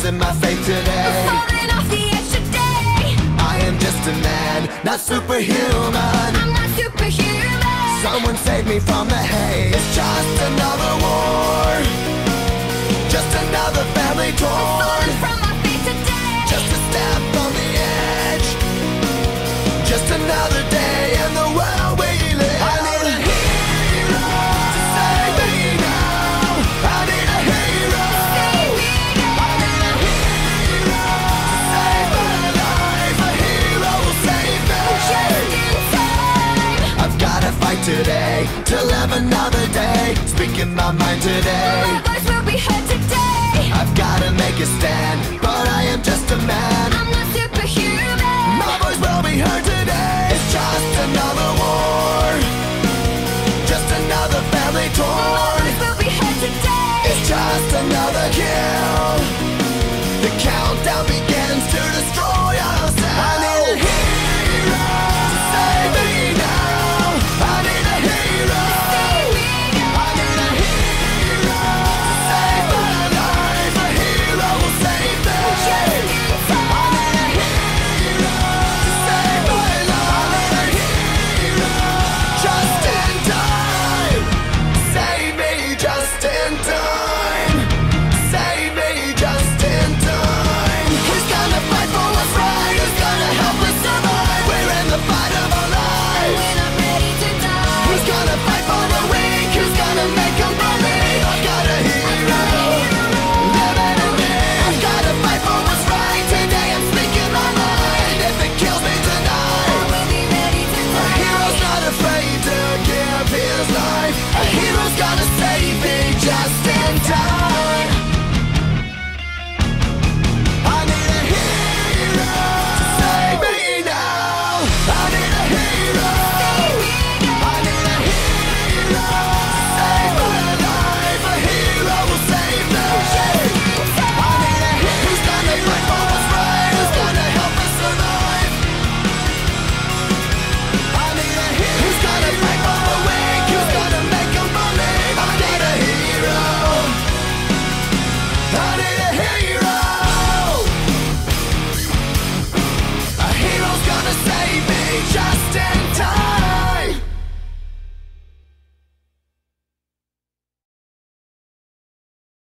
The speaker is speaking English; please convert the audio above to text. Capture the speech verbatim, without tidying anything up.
testing my faith today. I'm falling off the edge today. I am just a man, not superhuman. I'm not superhuman. Someone save me from the hate. It's just another war, just another family torn. Falling from my feet today. Just a step on the edge, just another day in the world we live. I need a hero to save me now. I need a hero. Save me now. I need a hero to save my life. A hero will save me. Just in time. I've gotta fight today to live another day. Speaking my mind today. My voice will be heard today. I've gotta make a stand, but I am just a man. I'm not superhuman. My voice will be heard today. It's just another war, just another family My torn. voice will be heard today. It's just another kill. The countdown begins to destroy.